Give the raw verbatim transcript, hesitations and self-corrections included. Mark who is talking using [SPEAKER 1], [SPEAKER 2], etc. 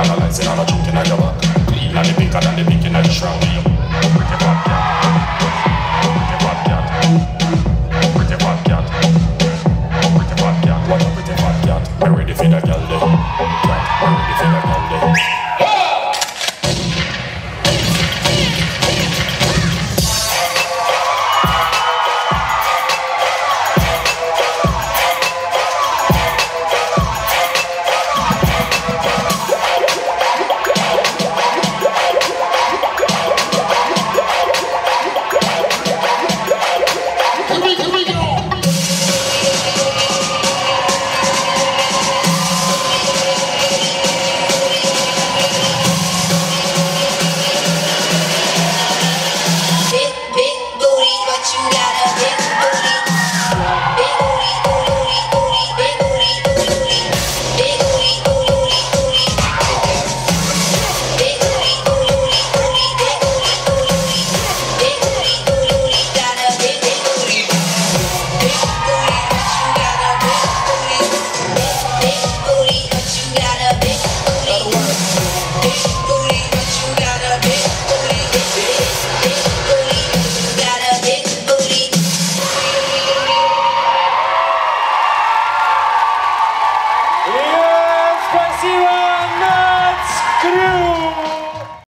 [SPEAKER 1] and a lights in and a truth in your back. Clean and the bigger than the big in the shroud. Pretty fat cat, pretty fat cat, pretty fat cat, pretty fat cat. What a pretty fat cat. We're ready for the girl day. Cat, we're ready for the girl day.
[SPEAKER 2] Спасибо!